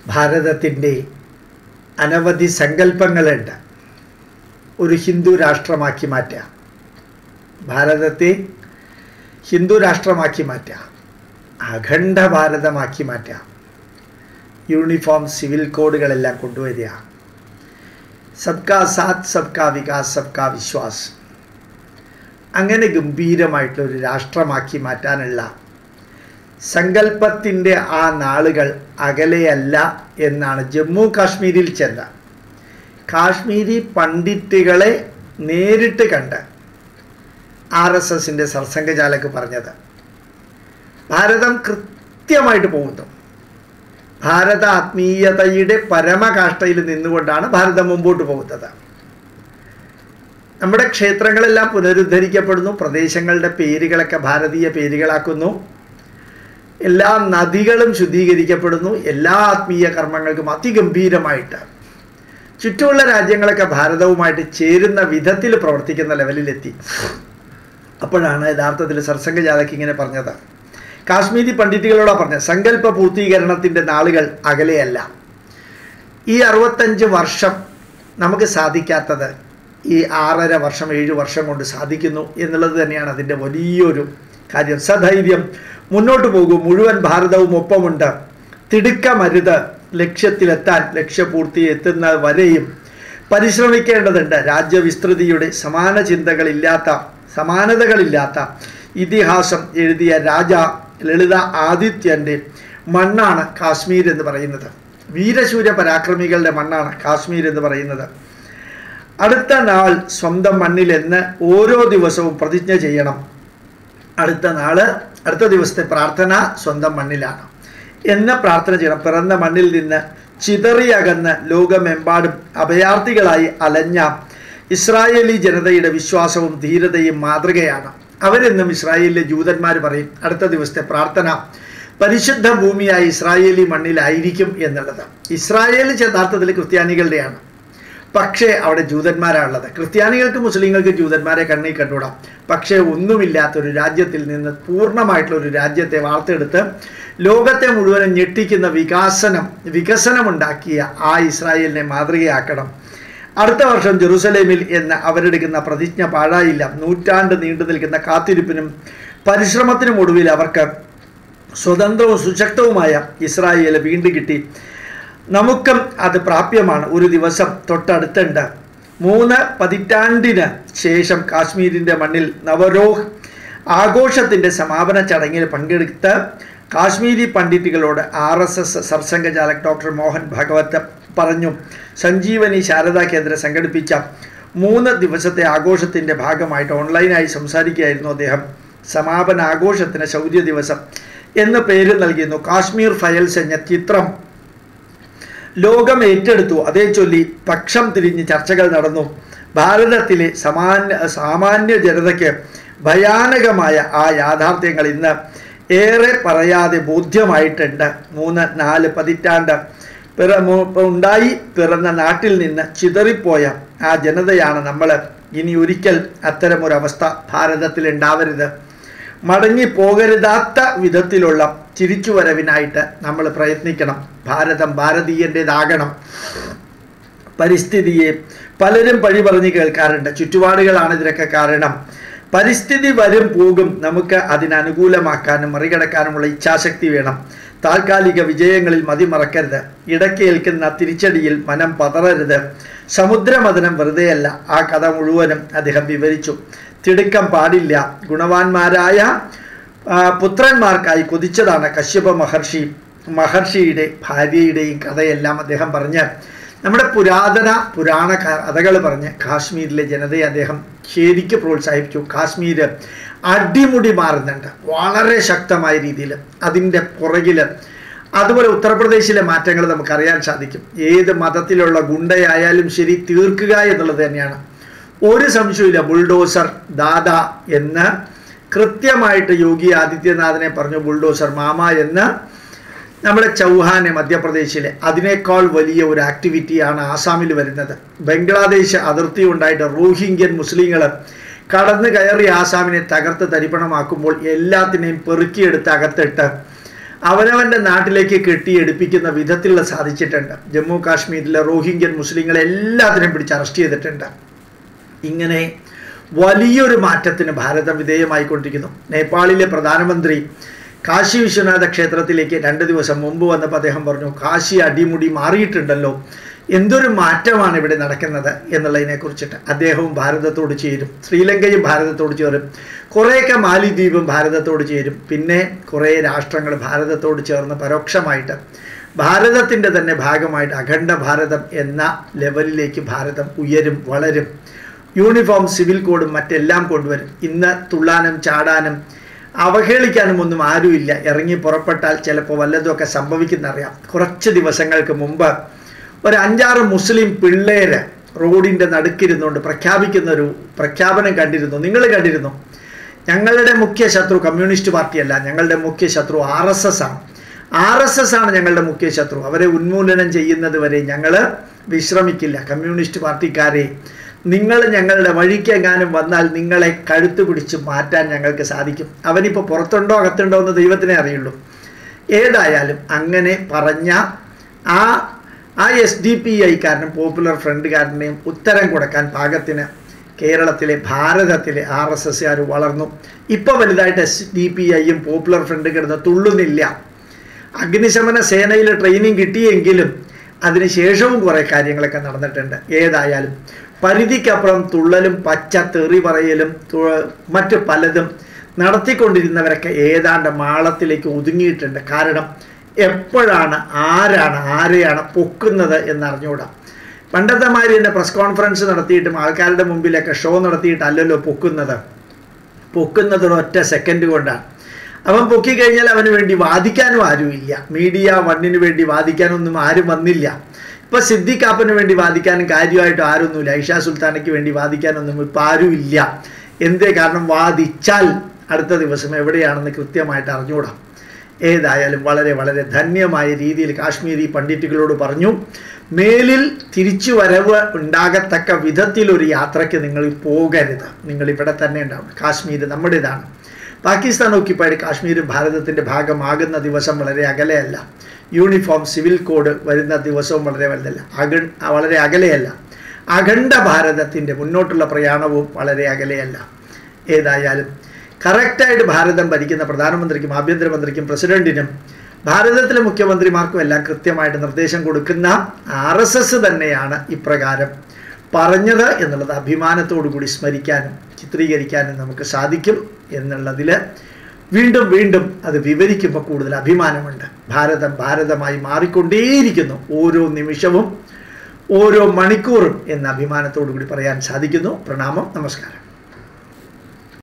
ഭാരതത്തിൻ്റെ അനവധി സങ്കല്പങ്ങളുണ്ട്. ഒരു ഹിന്ദു രാഷ്ട്രമാക്കി മാറ്റുക, ഭാരതത്തെ ഹിന്ദു രാഷ്ട്രമാക്കി മാറ്റുക, അഖണ്ഡ ഭാരതമാക്കി മാറ്റുക, യൂണിഫോം സിവിൽ കോഡുകളെല്ലാം കൊണ്ടുവരിക, സബ്കാ സാത്ത് സബ്കാ വികാസ് സബ്കാ വിശ്വാസ്, അങ്ങനെ ഗംഭീരമായിട്ടുള്ളൊരു രാഷ്ട്രമാക്കി മാറ്റാനുള്ള സങ്കല്പത്തിൻ്റെ ആ നാളുകൾ അകലെയല്ല എന്നാണ് ജമ്മു കാശ്മീരിൽ ചെന്ന കാശ്മീരി പണ്ഡിറ്റുകളെ നേരിട്ട് കണ്ട് RSSൻ്റെ സർസംഘചാലക് പറഞ്ഞത്. ഭാരതം കൃത്യമായിട്ട് പോകുന്നു. ഭാരത ആത്മീയതയുടെ പരമകാഷ്ഠയിൽ നിന്നുകൊണ്ടാണ് ഭാരതം മുമ്പോട്ട് പോകുന്നത്. നമ്മുടെ ക്ഷേത്രങ്ങളെല്ലാം പുനരുദ്ധരിക്കപ്പെടുന്നു, പ്രദേശങ്ങളുടെ പേരുകളൊക്കെ ഭാരതീയ പേരുകളാക്കുന്നു, എല്ലാ നദികളും ശുദ്ധീകരിക്കപ്പെടുന്നു, എല്ലാ ആത്മീയ കർമ്മങ്ങൾക്കും അതിഗംഭീരമായിട്ട് ചുറ്റുമുള്ള രാജ്യങ്ങളൊക്കെ ഭാരതവുമായിട്ട് ചേരുന്ന വിധത്തിൽ പ്രവർത്തിക്കുന്ന ലെവലിലെത്തി. അപ്പോഴാണ് യഥാർത്ഥത്തിൽ സർസംഘചാലക് ഇങ്ങനെ പറഞ്ഞത്. കാശ്മീരി പണ്ഡിറ്റുകളോടാണ് പറഞ്ഞത്, സങ്കല്പ പൂർത്തീകരണത്തിൻ്റെ നാളുകൾ അകലെയല്ല. ഈ 65 വർഷം നമുക്ക് സാധിക്കാത്തത് ഈ 6.5 വർഷം 7 വർഷം കൊണ്ട് സാധിക്കുന്നു എന്നുള്ളത് തന്നെയാണ് അതിൻ്റെ വലിയൊരു കാര്യം. സധൈര്യം മുന്നോട്ട് പോകും, മുഴുവൻ ഭാരതവും ഒപ്പമുണ്ട്, തിടുക്കമരുത്, ലക്ഷ്യത്തിലെത്താൻ ലക്ഷ്യപൂർത്തി എത്തുന്നത് വരെയും പരിശ്രമിക്കേണ്ടതുണ്ട്. രാജ്യവിസ്തൃതിയുടെ സമാനതകളില്ലാത്ത ഇതിഹാസം എഴുതിയ രാജ ലളിത ആദിത്യൻ്റെ മണ്ണാണ് കാശ്മീർ എന്ന് പറയുന്നത്. വീരശൂര പരാക്രമികളുടെ മണ്ണാണ് കാശ്മീർ എന്ന് പറയുന്നത്. അടുത്ത നാൾ സ്വന്തം മണ്ണിലെന്ന് ഓരോ ദിവസവും പ്രതിജ്ഞ ചെയ്യണം. അടുത്ത ദിവസത്തെ പ്രാർത്ഥന സ്വന്തം മണ്ണിലാണ് എന്ന് പ്രാർത്ഥന ചെയ്യണം. പിറന്ന മണ്ണിൽ നിന്ന് ചിതറിയകന്ന് ലോകമെമ്പാടും അഭയാർത്ഥികളായി അലഞ്ഞ ഇസ്രായേലി ജനതയുടെ വിശ്വാസവും ധീരതയും മാതൃകയാണ്. അവരെന്നും ഇസ്രായേലിലെ ജൂതന്മാർ പറയും അടുത്ത ദിവസത്തെ പ്രാർത്ഥന പരിശുദ്ധ ഭൂമിയായ ഇസ്രായേലി മണ്ണിലായിരിക്കും എന്നുള്ളത്. ഇസ്രായേൽ യഥാർത്ഥത്തിൽ ക്രിസ്ത്യാനികളുടെയാണ്, പക്ഷേ അവിടെ ജൂതന്മാരാണുള്ളത്. ക്രിസ്ത്യാനികൾക്ക് മുസ്ലിങ്ങൾക്ക് ജൂതന്മാരെ കണ്ണീ കണ്ടുകൂടാം. പക്ഷേ ഒന്നുമില്ലാത്തൊരു രാജ്യത്തിൽ നിന്ന് പൂർണ്ണമായിട്ടുള്ളൊരു രാജ്യത്തെ വാർത്തെടുത്ത് ലോകത്തെ മുഴുവനും ഞെട്ടിക്കുന്ന വികസനമുണ്ടാക്കിയ ആ ഇസ്രായേലിനെ മാതൃകയാക്കണം. അടുത്ത വർഷം ജെറുസലേമിൽ എന്ന് അവരെടുക്കുന്ന പ്രതിജ്ഞ പാഴായില്ല. നൂറ്റാണ്ട് നീണ്ടു നിൽക്കുന്ന കാത്തിരിപ്പിനും പരിശ്രമത്തിനും ഒടുവിൽ അവർക്ക് സ്വതന്ത്രവും സുശക്തവുമായ ഇസ്രായേൽ വീണ്ടും കിട്ടി. നമുക്കും അത് പ്രാപ്യമാണ്. ഒരു ദിവസം തൊട്ടടുത്തുണ്ട്. 3 പതിറ്റാണ്ടിന് ശേഷം കാശ്മീരിൻ്റെ മണ്ണിൽ നവരോഹ് ആഘോഷത്തിൻ്റെ സമാപന ചടങ്ങിൽ പങ്കെടുത്ത് കാശ്മീരി പണ്ഡിറ്റുകളോട് RSS സർസംഘചാലക് ഡോക്ടർ മോഹൻ ഭാഗവത് പറഞ്ഞു. സഞ്ജീവനി ശാരദാ കേന്ദ്രം സംഘടിപ്പിച്ച 3 ദിവസത്തെ ആഘോഷത്തിൻ്റെ ഭാഗമായിട്ട് ഓൺലൈനായി സംസാരിക്കുകയായിരുന്നു അദ്ദേഹം. സമാപന ആഘോഷത്തിന് ശൗര്യ ദിവസം എന്ന് പേര് നൽകിയിരുന്നു. കാശ്മീർ ഫയൽസ് എന്ന ചിത്രം ലോകം ഏറ്റെടുത്തു. അതേ ചൊല്ലി പക്ഷം തിരിഞ്ഞ് ചർച്ചകൾ നടന്നു. ഭാരതത്തിലെ സാമാന്യ ജനതയ്ക്ക് ഭയാനകമായ ആ യാഥാർത്ഥ്യങ്ങൾ ഇന്ന് ഏറെ പറയാതെ ബോധ്യമായിട്ടുണ്ട്. 3-4 പതിറ്റാണ്ട് ഉണ്ടായി പിറന്ന നാട്ടിൽ നിന്ന് ചിതറിപ്പോയ ആ ജനതയാണ് നമ്മൾ. ഇനി ഒരിക്കൽ അത്തരമൊരവസ്ഥ ഭാരതത്തിൽ ഉണ്ടാവരുത്. മടങ്ങിപ്പോകരുതാത്ത വിധത്തിലുള്ള തിരിച്ചുവരവിനായിട്ട് നമ്മൾ പ്രയത്നിക്കണം. ഭാരതം ഭാരതീയൻ്റേതാകണം. പരിസ്ഥിതിയെ പലരും പഴി പറഞ്ഞ് കേൾക്കാറുണ്ട്. ചുറ്റുപാടുകളാണ് ഇതിനൊക്കെ കാരണം. പരിസ്ഥിതി വരും പോകും. നമുക്ക് അതിനനുകൂലമാക്കാനും മറികടക്കാനുമുള്ള ഇച്ഛാശക്തി വേണം. താൽക്കാലിക വിജയങ്ങളിൽ മതിമറക്കരുത്. ഇടയ്ക്കേൽക്കുന്ന തിരിച്ചടിയിൽ മനം പതറരുത്. സമുദ്രമഥനം വെറുതെയല്ല. ആ കഥ മുഴുവനും അദ്ദേഹം വിവരിച്ചു. തിടുക്കം പാടില്ല. ഗുണവാന്മാരായ പുത്രന്മാർക്കായി കൊതിച്ചതാണ് കശ്യപ മഹർഷിയുടെ ഭാര്യയുടെയും കഥയെല്ലാം അദ്ദേഹം പറഞ്ഞ് നമ്മുടെ പുരാണ കഥകൾ പറഞ്ഞ് കാശ്മീരിലെ ജനതയെ അദ്ദേഹം ശരിക്ക് പ്രോത്സാഹിപ്പിച്ചു. കാശ്മീർ അടിമുടി മാറുന്നുണ്ട് വളരെ ശക്തമായ രീതിയിൽ. അതിൻ്റെ പുറകിൽ അതുപോലെ ഉത്തർപ്രദേശിലെ മാറ്റങ്ങൾ നമുക്കറിയാൻ സാധിക്കും. ഏത് മതത്തിലുള്ള ഗുണ്ടയായാലും ശരി തീർക്കുക എന്നുള്ളത് തന്നെയാണ്. ഒരു സംശയമില്ല. ബുൾഡോസർ ദാദ എന്ന് കൃത്യമായിട്ട് യോഗി ആദിത്യനാഥിനെ പറഞ്ഞു. ബുൾഡോസർ മാമ എന്ന് നമ്മുടെ ചൗഹാനെ മധ്യപ്രദേശിലെ. അതിനേക്കാൾ വലിയ ഒരു ആക്ടിവിറ്റിയാണ് ആസാമിൽ വരുന്നത്. ബംഗ്ലാദേശ് അതിർത്തി ഉണ്ടായിട്ട് റോഹിംഗ്യൻ മുസ്ലിങ്ങൾ കടന്നു കയറി ആസാമിനെ തകർത്ത് തരിപ്പണമാക്കുമ്പോൾ എല്ലാത്തിനെയും പെറുക്കിയെടുത്ത് അകത്തിട്ട് അവനവൻ്റെ നാട്ടിലേക്ക് കെട്ടിയെടുപ്പിക്കുന്ന വിധത്തിലുള്ള സാധിച്ചിട്ടുണ്ട്. ജമ്മു കാശ്മീരിലെ റോഹിംഗ്യൻ മുസ്ലിങ്ങളെ എല്ലാത്തിനും പിടിച്ച് അറസ്റ്റ് ചെയ്തിട്ടുണ്ട്. ഇങ്ങനെ വലിയൊരു മാറ്റത്തിന് ഭാരതം വിധേയമായിക്കൊണ്ടിരിക്കുന്നു. നേപ്പാളിലെ പ്രധാനമന്ത്രി കാശി വിശ്വനാഥ ക്ഷേത്രത്തിലേക്ക് 2 ദിവസം മുമ്പ് വന്നപ്പോൾ അദ്ദേഹം പറഞ്ഞു, കാശി അടിമുടി മാറിയിട്ടുണ്ടല്ലോ, എന്തൊരു മാറ്റമാണ് ഇവിടെ നടക്കുന്നത് എന്നുള്ളതിനെ കുറിച്ചിട്ട്. അദ്ദേഹവും ഭാരതത്തോട് ചേരും, ശ്രീലങ്കയും ഭാരതത്തോട് ചേരും, കുറേയൊക്കെ മാലിദ്വീപും ഭാരതത്തോട് ചേരും, പിന്നെ കുറേ രാഷ്ട്രങ്ങൾ ഭാരതത്തോട് ചേർന്ന് പരോക്ഷമായിട്ട് ഭാരതത്തിൻ്റെ തന്നെ ഭാഗമായിട്ട് അഖണ്ഡ ഭാരതം എന്ന ലെവലിലേക്ക് ഭാരതം ഉയരും, വളരും. യൂണിഫോം സിവിൽ കോഡും മറ്റെല്ലാം കൊണ്ടുവരും. ഇന്ന് തുള്ളാനും ചാടാനും അവഹേളിക്കാനും ഒന്നും ആരുമില്ല. ഇറങ്ങി പുറപ്പെട്ടാൽ ചിലപ്പോൾ വല്ലതുമൊക്കെ സംഭവിക്കുന്നറിയാം. കുറച്ച് ദിവസങ്ങൾക്ക് മുമ്പ് ഒരു 5-6 മുസ്ലിം പിള്ളേര് റോഡിൻ്റെ നടുക്കിരുന്നുകൊണ്ട് പ്രഖ്യാപിക്കുന്ന ഒരു പ്രഖ്യാപനം കണ്ടിരുന്നു. നിങ്ങൾ കണ്ടിരുന്നു? ഞങ്ങളുടെ മുഖ്യ ശത്രു കമ്മ്യൂണിസ്റ്റ് പാർട്ടിയല്ല, ഞങ്ങളുടെ മുഖ്യ ശത്രു RSS ആണ്. RSS ആണ് ഞങ്ങളുടെ മുഖ്യ ശത്രു. അവരെ ഉന്മൂലനം ചെയ്യുന്നത് വരെ ഞങ്ങൾ വിശ്രമിക്കില്ല. കമ്മ്യൂണിസ്റ്റ് പാർട്ടിക്കാരെ, നിങ്ങൾ ഞങ്ങളുടെ വഴിക്കെങ്ങാനും വന്നാൽ നിങ്ങളെ കഴുത്ത് പിടിച്ച് മാറ്റാൻ ഞങ്ങൾക്ക് സാധിക്കും. അവനിപ്പോൾ പുറത്തുണ്ടോ അകത്തുണ്ടോ എന്ന് ദൈവത്തിനെ അറിയുള്ളൂ. ഏതായാലും അങ്ങനെ പറഞ്ഞ ആ SDPI-കാരനും പോപ്പുലർ ഫ്രണ്ടുകാരനെയും ഉത്തരം കൊടുക്കാൻ പാകത്തിന് കേരളത്തിലെ ഭാരതത്തിലെ RSSകാർ വളർന്നു. ഇപ്പോൾ വലുതായിട്ട് SDPI-യും പോപ്പുലർ ഫ്രണ്ട് കിടന്ന് തുള്ളുന്നില്ല. അഗ്നിശമന സേനയിൽ ട്രെയിനിങ് കിട്ടിയെങ്കിലും അതിനുശേഷവും കുറേ കാര്യങ്ങളൊക്കെ നടന്നിട്ടുണ്ട്. ഏതായാലും പരിധിക്കപ്പുറം തുള്ളലും പച്ച തെറി പറയലും മറ്റു പലതും നടത്തിക്കൊണ്ടിരുന്നവരൊക്കെ ഏതാണ്ട് മാളത്തിലേക്ക് ഒതുങ്ങിയിട്ടുണ്ട്. കാരണം എപ്പോഴാണ് ആരെയാണ് പൊക്കുന്നത് എന്നറിഞ്ഞുകൂടാ. പണ്ടത്തെ മാതിരി തന്നെ പ്രസ് കോൺഫറൻസ് നടത്തിയിട്ടും ആൾക്കാരുടെ മുമ്പിലൊക്കെ ഷോ നടത്തിയിട്ടല്ലല്ലോ പൊക്കുന്നത് ഒറ്റ സെക്കൻഡ് കൊണ്ടാണ്. അവൻ പൊക്കിക്കഴിഞ്ഞാൽ അവന് വേണ്ടി വാദിക്കാനും ആരുമില്ല. മീഡിയ 1-ന് വേണ്ടി വാദിക്കാനൊന്നും ആരും വന്നില്ല. ഇപ്പോൾ സിദ്ദിഖാപ്പന് വേണ്ടി വാദിക്കാനും കാര്യമായിട്ട് ആരൊന്നുമില്ല. ഐഷ സുൽത്താനയ്ക്ക് വേണ്ടി വാദിക്കാനൊന്നും ഇപ്പോൾ ആരുമില്ല. എന്തേ? കാരണം വാദിച്ചാൽ അടുത്ത ദിവസം എവിടെയാണെന്ന് കൃത്യമായിട്ട് അറിഞ്ഞുകൂടാ. ഏതായാലും വളരെ വളരെ ധന്യമായ രീതിയിൽ കാശ്മീരി പണ്ഡിറ്റുകളോട് പറഞ്ഞു, മേലിൽ തിരിച്ചു വരവ് ഉണ്ടാകത്തക്ക വിധത്തിലൊരു യാത്രയ്ക്ക് നിങ്ങൾ പോകരുത്. നിങ്ങൾ ഇവിടെ തന്നെ ഉണ്ടാവും. കാശ്മീർ നമ്മുടേതാണ്. പാകിസ്ഥാൻ ഓക്യുപ്പൈഡ് കാശ്മീരും ഭാരതത്തിൻ്റെ ഭാഗമാകുന്ന ദിവസം വളരെ അകലെയല്ല. യൂണിഫോം സിവിൽ കോഡ് വരുന്ന ദിവസവും വളരെ അകലെയല്ല. അഖണ്ഡ ഭാരതത്തിൻ്റെ മുന്നോട്ടുള്ള പ്രയാണവും വളരെ അകലെയല്ല. ഏതായാലും കറക്റ്റായിട്ട് ഭാരതം ഭരിക്കുന്ന പ്രധാനമന്ത്രിക്കും ആഭ്യന്തരമന്ത്രിക്കും പ്രസിഡന്റിനും ഭാരതത്തിലെ മുഖ്യമന്ത്രിമാർക്കും എല്ലാം കൃത്യമായിട്ട് നിർദ്ദേശം കൊടുക്കുന്ന RSS തന്നെയാണ് ഇപ്രകാരം പറഞ്ഞത് എന്നുള്ളത് അഭിമാനത്തോടു കൂടി സ്മരിക്കാനും ചിത്രീകരിക്കാനും നമുക്ക് സാധിക്കും എന്നുള്ളതിൽ വീണ്ടും അത് വിവരിക്കുമ്പോൾ കൂടുതൽ അഭിമാനമുണ്ട്. ഭാരതമായി മാറിക്കൊണ്ടേയിരിക്കുന്നു ഓരോ നിമിഷവും, ഓരോ മണിക്കൂറും എന്ന അഭിമാനത്തോടു കൂടി പറയാൻ സാധിക്കുന്നു. പ്രണാമം, നമസ്കാരം.